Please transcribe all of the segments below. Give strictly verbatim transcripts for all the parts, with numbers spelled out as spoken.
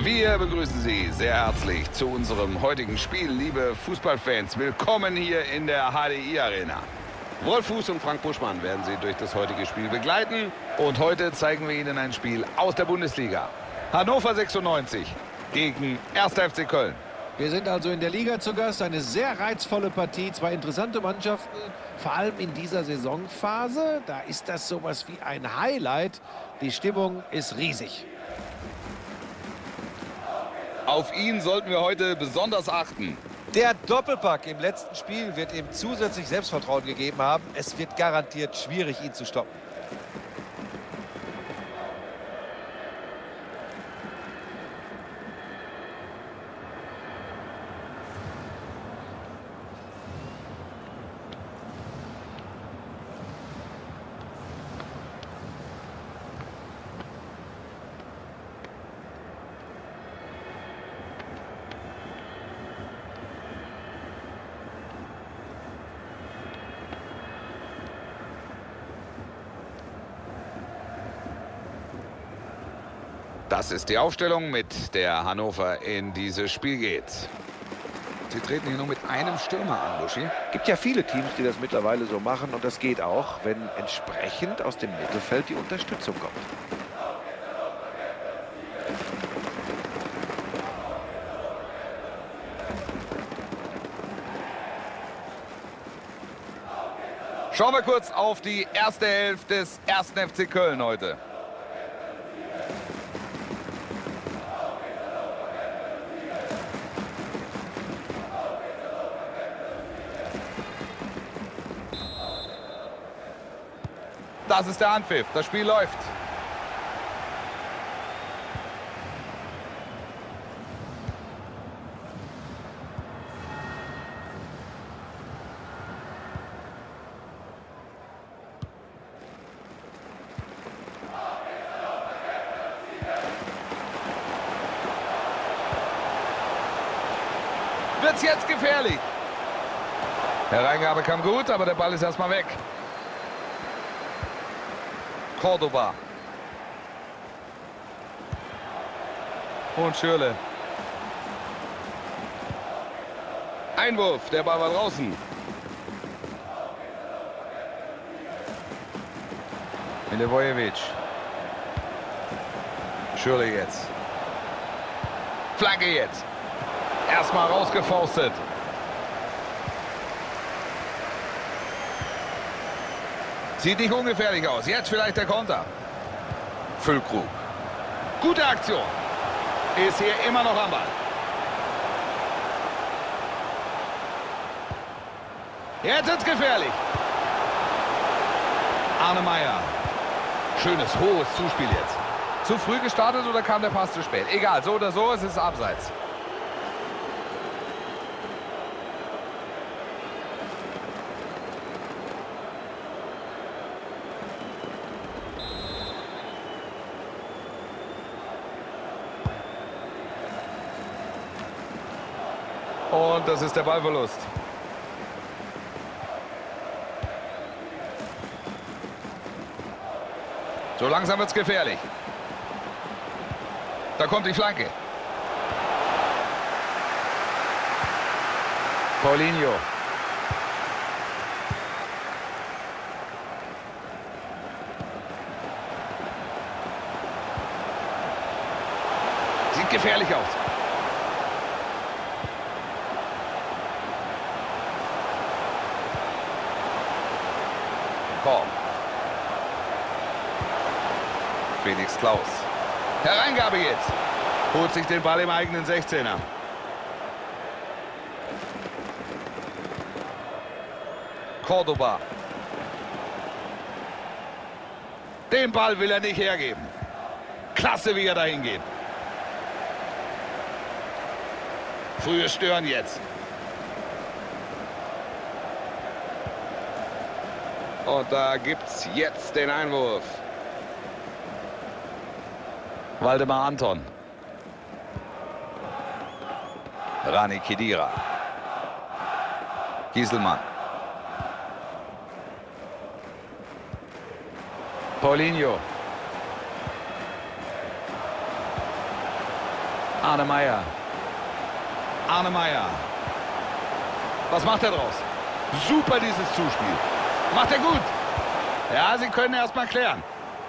Wir begrüßen Sie sehr herzlich zu unserem heutigen Spiel, liebe Fußballfans. Willkommen hier in der H D I Arena. Wolf Fuß und Frank Buschmann werden Sie durch das heutige Spiel begleiten. Und heute zeigen wir Ihnen ein Spiel aus der Bundesliga. Hannover sechsundneunzig gegen erster F C Köln. Wir sind also in der Liga zu Gast. Eine sehr reizvolle Partie. Zwei interessante Mannschaften, vor allem in dieser Saisonphase. Da ist das sowas wie ein Highlight. Die Stimmung ist riesig. Auf ihn sollten wir heute besonders achten. Der Doppelpack im letzten Spiel wird ihm zusätzlich Selbstvertrauen gegeben haben. Es wird garantiert schwierig, ihn zu stoppen. Das ist die Aufstellung, mit der Hannover in dieses Spiel geht. Sie treten hier nur mit einem Stürmer an, Buschi. Gibt ja viele Teams, die das mittlerweile so machen. Und das geht auch, wenn entsprechend aus dem Mittelfeld die Unterstützung kommt. Schauen wir kurz auf die erste Hälfte des ersten F C Köln heute. Das ist der Anpfiff. Das Spiel läuft. Wird's jetzt gefährlich? Hereingabe kam gut, aber der Ball ist erstmal weg. Cordoba. Und Schürrle. Einwurf, der Ball war draußen. Milivojevic. Schürrle jetzt. Flanke jetzt. Erstmal rausgefaustet. Sieht nicht ungefährlich aus. Jetzt vielleicht der Konter. Füllkrug. Gute Aktion. Ist hier immer noch am Ball. Jetzt wird's gefährlich. Arne Meyer. Schönes, hohes Zuspiel jetzt. Zu früh gestartet oder kam der Pass zu spät? Egal, so oder so, es ist abseits. Und das ist der Ballverlust. So langsam wird es gefährlich. Da kommt die Flanke. Paulinho. Sieht gefährlich aus. Korb. Felix Klaus. Hereingabe jetzt. Holt sich den Ball im eigenen sechzehner. Cordoba. Den Ball will er nicht hergeben. Klasse, wie er dahin geht. Frühes Stören jetzt. Und da gibt's jetzt den Einwurf. Waldemar Anton. Rani Khedira. Gieselmann. Paulinho. Arne Meyer. Arne Meyer. Was macht er draus? Super dieses Zuspiel. Macht er gut. Ja, sie können erst mal klären.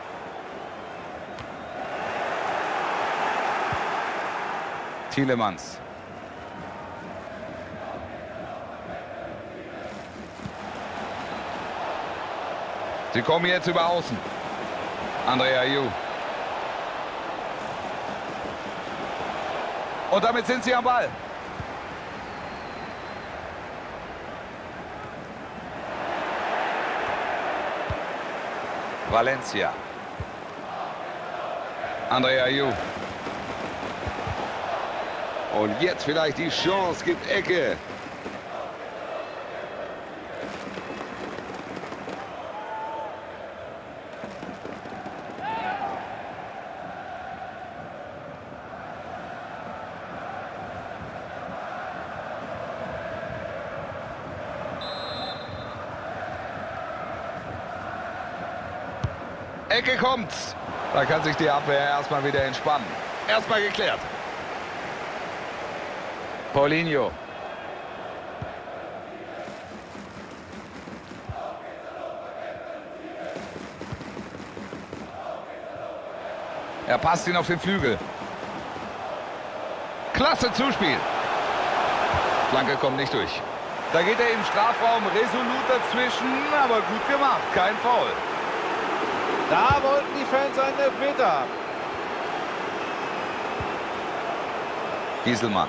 Tielemans. Sie kommen jetzt über außen. André Ayew. Und damit sind sie am Ball. Valencia. André Ayew. Und jetzt vielleicht die Chance, gibt Ecke. Ecke kommt's. Da kann sich die Abwehr erstmal wieder entspannen. Erstmal geklärt. Paulinho. Er passt ihn auf den Flügel. Klasse Zuspiel. Flanke kommt nicht durch. Da geht er im Strafraum resolut dazwischen, aber gut gemacht. Kein Foul. Da wollten die Fans einen Elfmeter haben. Gieselmann.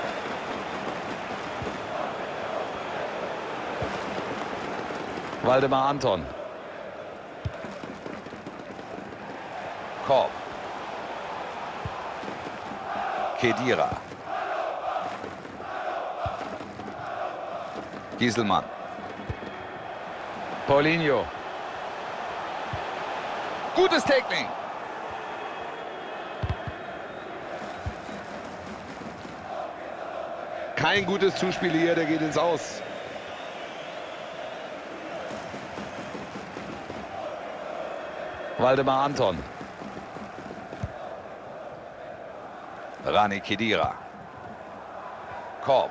Waldemar Anton. Korb. Khedira. Gieselmann. Paulinho. Gutes Tackling. Kein gutes Zuspiel hier, der geht ins Aus. Waldemar Anton. Rani Khedira. Korb.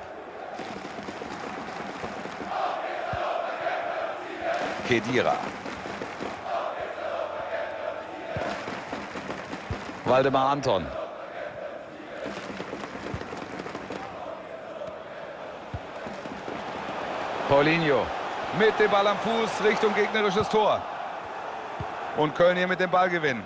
Khedira. Waldemar Anton. Paulinho. Mit dem Ball am Fuß Richtung gegnerisches Tor. Und Köln hier mit dem Ball gewinnen.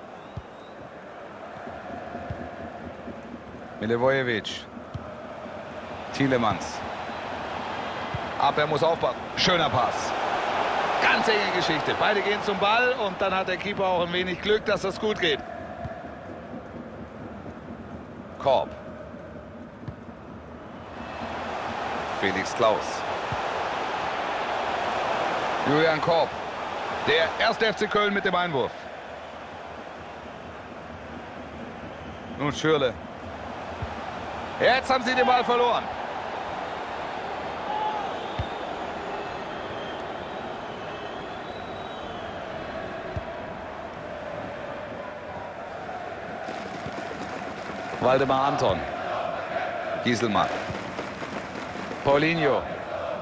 Milivojevic. Tielemans. Abwehr muss aufpassen. Schöner Pass. Ganz enge Geschichte. Beide gehen zum Ball und dann hat der Keeper auch ein wenig Glück, dass das gut geht. Korb. Felix Klaus. Julian Korb. Der erste F C Köln mit dem Einwurf. Nun Schürrle. Jetzt haben sie den Ball verloren. Waldemar Anton. Gieselmann. Paulinho.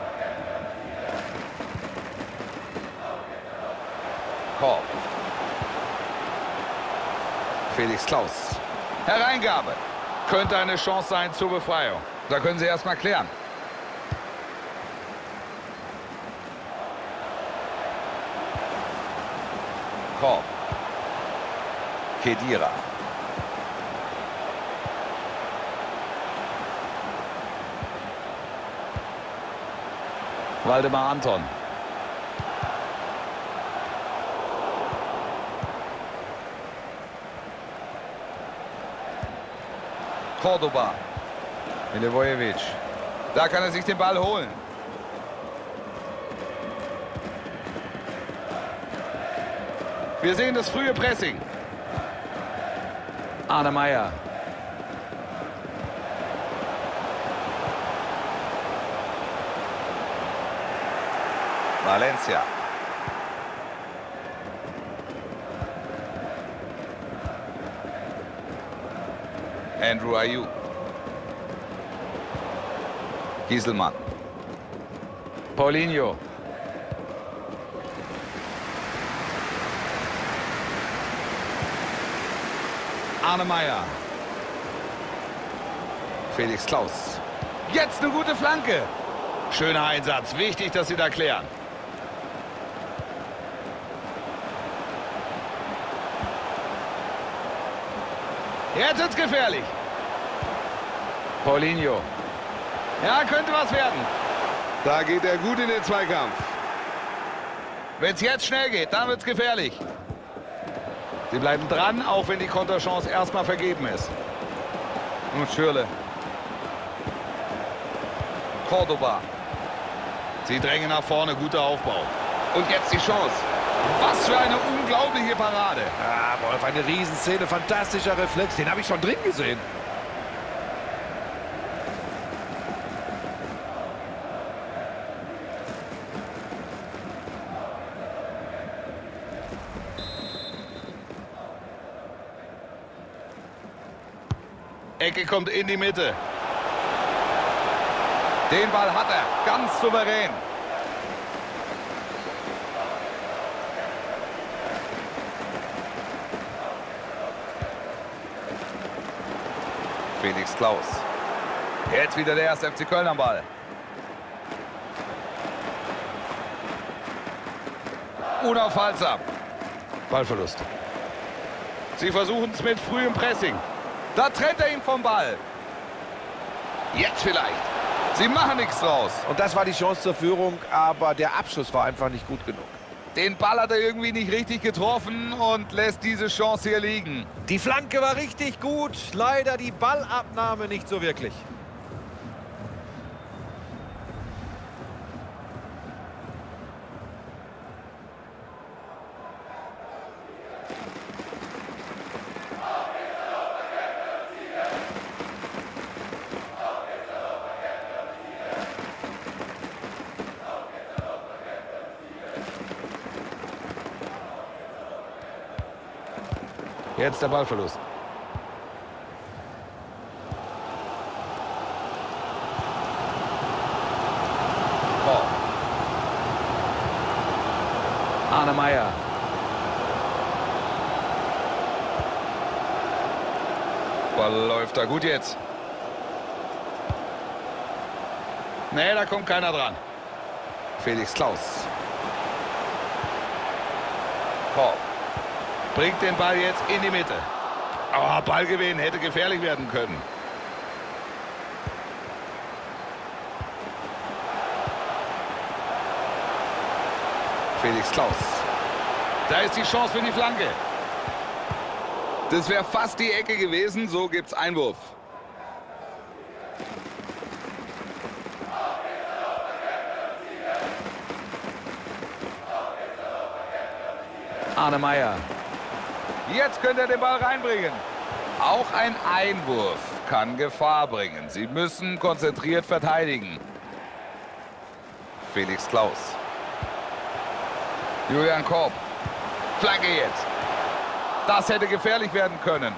Korb. Felix Klaus. Hereingabe. Könnte eine Chance sein zur Befreiung. Da können sie erstmal klären. Korb. Khedira. Waldemar Anton. Cordoba. Milivojevic. Da kann er sich den Ball holen. Wir sehen das frühe Pressing. Arne Meyer. Valencia. Andrew Ayew. Gieselmann. Paulinho. Arne Meyer. Felix Klaus. Jetzt eine gute Flanke. Schöner Einsatz. Wichtig, dass sie da klären. Jetzt wird's gefährlich. Paulinho. Ja, könnte was werden. Da geht er gut in den Zweikampf. Wenn es jetzt schnell geht, dann wird's gefährlich. Sie bleiben dran, auch wenn die Konterchance erstmal vergeben ist. Und Schürrle. Cordoba. Sie drängen nach vorne, guter Aufbau. Und jetzt die Chance. Was für eine unglaubliche Parade. Ah, Wolf, eine Riesenszene, fantastischer Reflex. Den habe ich schon drin gesehen. Ecke kommt in die Mitte. Den Ball hat er, ganz souverän. Felix Klaus. Jetzt wieder der erste F C Köln am Ball. Unaufhaltsam. Ballverlust. Sie versuchen es mit frühem Pressing. Da trennt er ihn vom Ball. Jetzt vielleicht. Sie machen nichts draus. Und das war die Chance zur Führung, aber der Abschluss war einfach nicht gut genug. Den Ball hat er irgendwie nicht richtig getroffen und lässt diese Chance hier liegen. Die Flanke war richtig gut, leider die Ballabnahme nicht so wirklich. Jetzt der Ballverlust. Oh. Arne Meyer. Ball läuft da gut jetzt. Nee, da kommt keiner dran. Felix Klaus. Korb. Bringt den Ball jetzt in die Mitte. Oh, Ballgewinn hätte gefährlich werden können. Felix Klaus. Da ist die Chance für die Flanke. Das wäre fast die Ecke gewesen. So gibt's Einwurf. Arne Meyer. Jetzt könnte er den Ball reinbringen. Auch ein Einwurf kann Gefahr bringen. Sie müssen konzentriert verteidigen. Felix Klaus. Julian Korb. Flanke jetzt. Das hätte gefährlich werden können.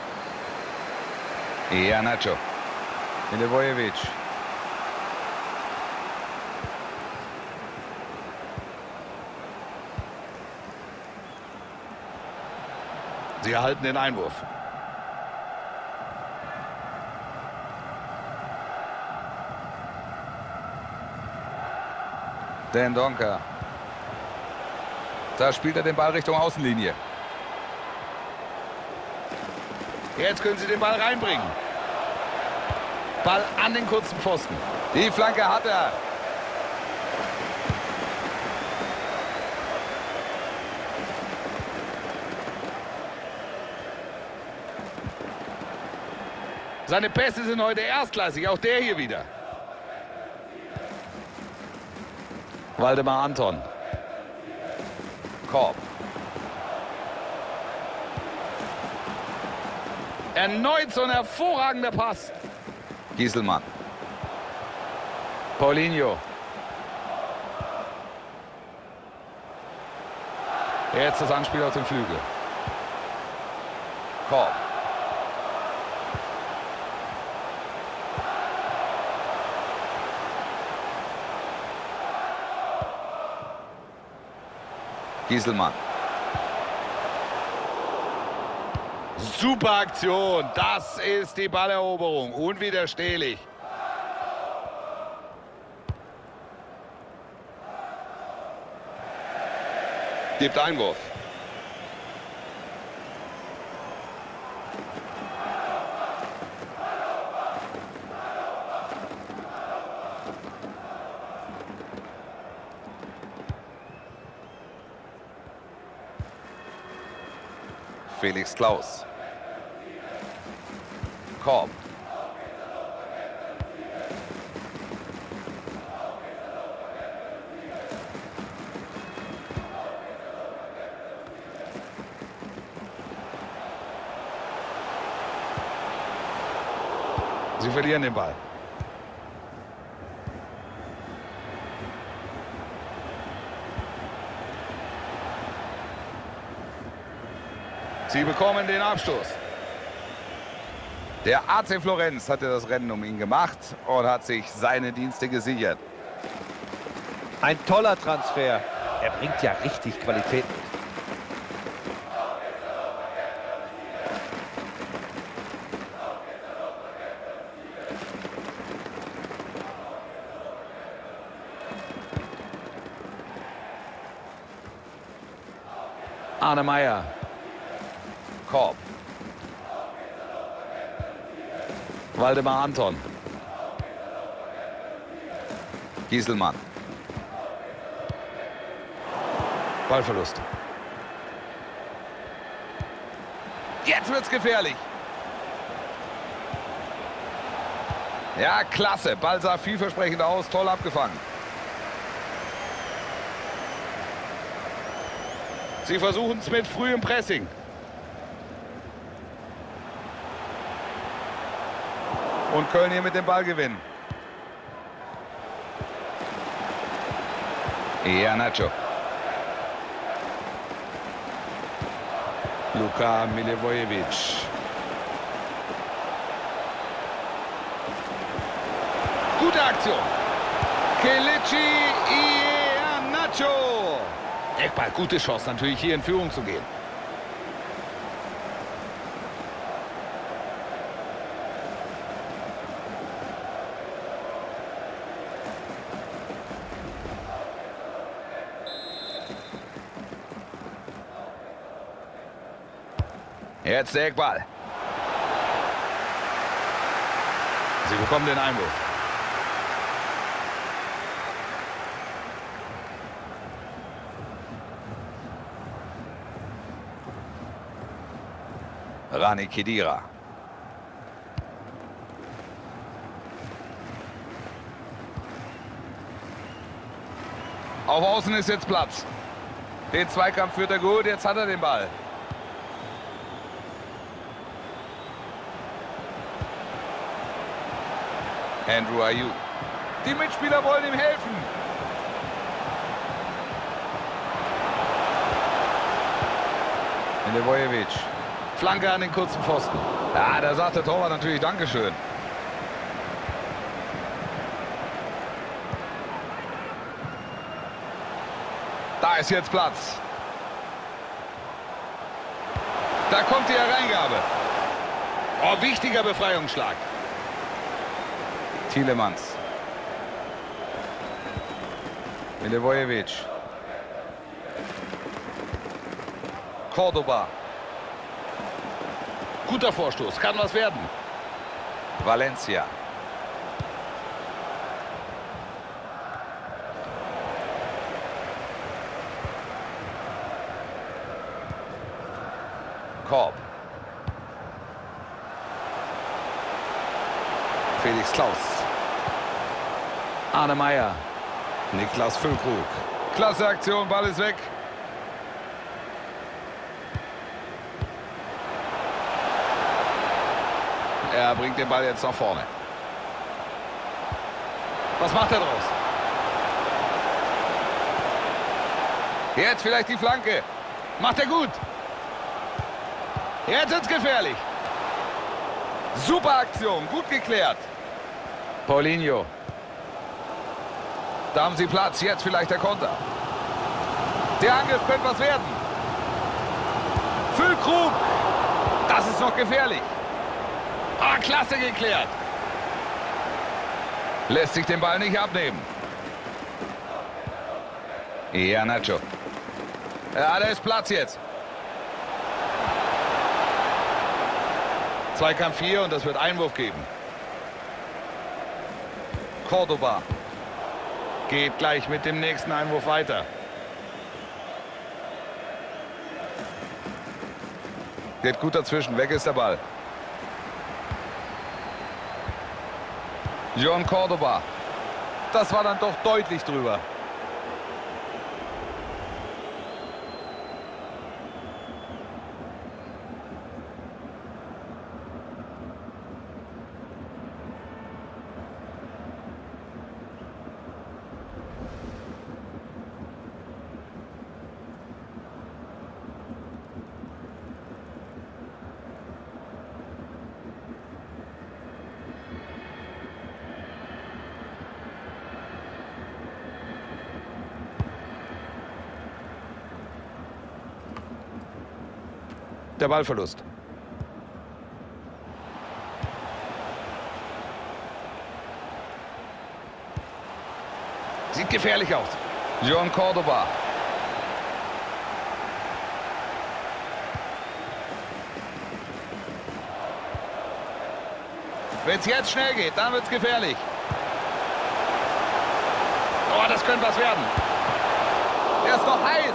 Iheanacho. Milivojevic. Sie erhalten den Einwurf. Dan Donker. Da spielt er den Ball Richtung Außenlinie. Jetzt können sie den Ball reinbringen. Ball an den kurzen Pfosten. Die Flanke hat er. Seine Pässe sind heute erstklassig, auch der hier wieder. Waldemar Anton. Korb. Erneut so ein hervorragender Pass. Gieselmann. Paulinho. Jetzt das Anspiel auf den Flügel. Korb. Gieselmann. Super Aktion. Das ist die Balleroberung. Unwiderstehlich. Gibt Einwurf. Felix Klaus. Korb. Sie verlieren den Ball. Sie bekommen den Abstoß. Der A C Florenz hatte das Rennen um ihn gemacht und hat sich seine Dienste gesichert. Ein toller Transfer. Er bringt ja richtig Qualität mit. Arne Meyer. Korb. Waldemar Anton. Gieselmann. Ballverlust. Jetzt wird's gefährlich. Ja, klasse. Ball sah vielversprechend aus. Toll abgefangen. Sie versuchen es mit frühem Pressing. Und Köln hier mit dem Ball gewinnen. Ja, Nacho. Luka Milivojevic. Gute Aktion. Kelechi Iheanacho. Eckball, gute Chance natürlich hier in Führung zu gehen. Jetzt der Eckball. Sie bekommen den Einwurf. Rani Khedira. Auf Außen ist jetzt Platz. Den Zweikampf führt er gut, jetzt hat er den Ball. Andrew Ayew. Die Mitspieler wollen ihm helfen. Milivojevic. Flanke an den kurzen Pfosten. Ja, da sagt der Torwart natürlich Dankeschön. Da ist jetzt Platz. Da kommt die Hereingabe. Oh, wichtiger Befreiungsschlag. Tielemans. Milivojevic. Cordoba. Guter Vorstoß, kann was werden. Valencia. Korb. Felix Klaus. Arne Meyer. Niklas Füllkrug. Klasse Aktion, Ball ist weg. Er bringt den Ball jetzt nach vorne. Was macht er draus? Jetzt vielleicht die Flanke. Macht er gut. Jetzt ist es gefährlich. Super Aktion, gut geklärt. Paulinho. Da haben sie Platz, jetzt vielleicht der Konter. Der Angriff könnte was werden. Füllkrug. Das ist noch gefährlich. Ah, klasse geklärt. Lässt sich den Ball nicht abnehmen. Ja, Nacho. Ja, da ist Platz jetzt. Zweikampf vier und das wird Einwurf geben. Cordoba geht gleich mit dem nächsten Einwurf weiter. Geht gut dazwischen, weg ist der Ball. John Cordoba. Das war dann doch deutlich drüber. Der Ballverlust. Sieht gefährlich aus. John Cordoba. Wenn es jetzt schnell geht, dann wird es gefährlich. Oh, das könnte was werden. Er ist noch heiß.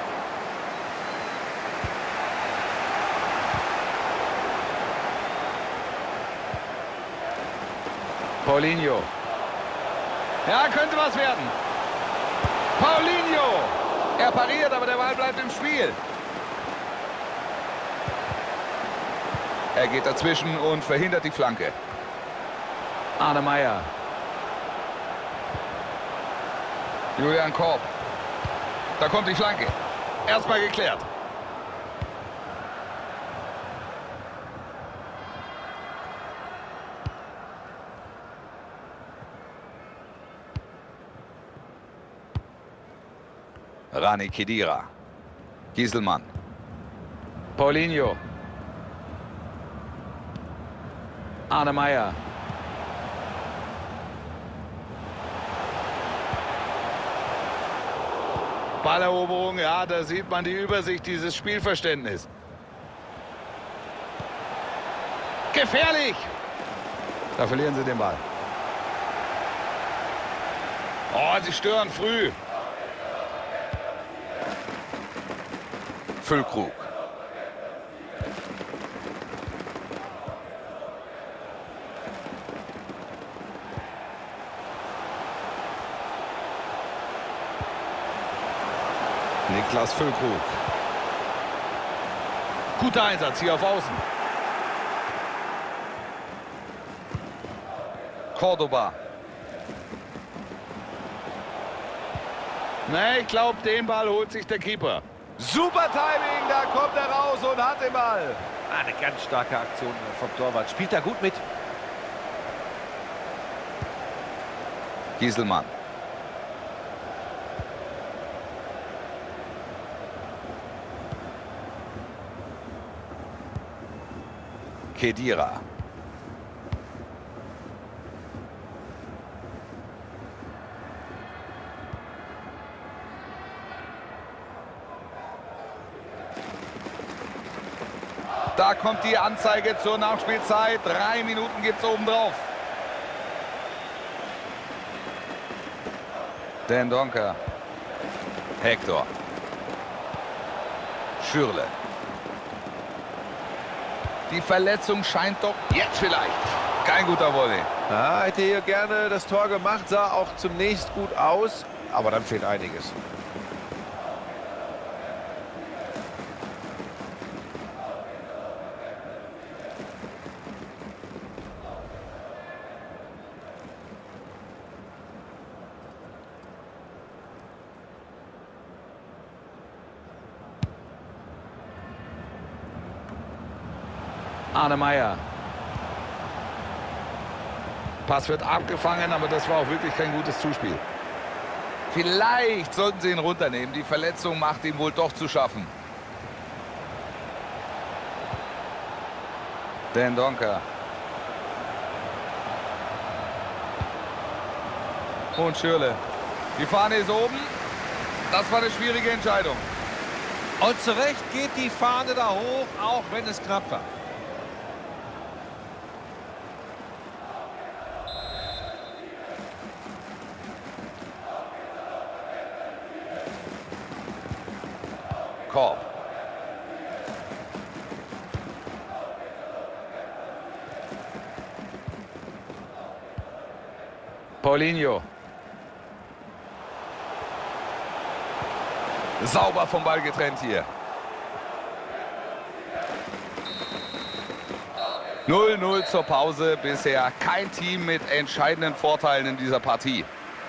Paulinho. Ja, könnte was werden. Paulinho. Er pariert, aber der Ball bleibt im Spiel. Er geht dazwischen und verhindert die Flanke. Arne Meyer. Julian Korb. Da kommt die Flanke. Erstmal geklärt. Rani Khedira. Gieselmann. Paulinho. Arne Meyer. Balleroberung, ja, da sieht man die Übersicht, dieses Spielverständnis. Gefährlich! Da verlieren sie den Ball. Oh, sie stören früh. Füllkrug. Niklas Füllkrug. Guter Einsatz hier auf Außen. Cordoba. Ne, ich glaube, den Ball holt sich der Keeper. Super Timing, da kommt er raus und hat den Ball. Eine ganz starke Aktion vom Torwart. Spielt da gut mit. Gieselmann. Khedira. Da kommt die Anzeige zur Nachspielzeit. Drei Minuten gibt es obendrauf. Den Donker. Hector. Schürrle. Die Verletzung scheint doch jetzt vielleicht. Kein guter Volley. Ja, hätte hier gerne das Tor gemacht, sah auch zunächst gut aus, aber dann fehlt einiges. Arne Meyer. Pass wird abgefangen, aber das war auch wirklich kein gutes Zuspiel. Vielleicht sollten sie ihn runternehmen. Die Verletzung macht ihm wohl doch zu schaffen. Den Donker. Und Schürrle. Die Fahne ist oben. Das war eine schwierige Entscheidung. Und zu Recht geht die Fahne da hoch, auch wenn es knapp war. Korb. Paulinho. Sauber vom Ball getrennt hier. null null zur Pause. Bisher kein Team mit entscheidenden Vorteilen in dieser Partie.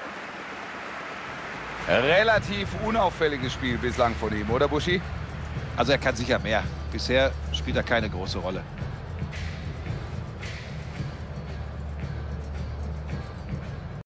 Relativ unauffälliges Spiel bislang von ihm, oder Buschi? Also er kann sicher mehr. Bisher spielt er keine große Rolle.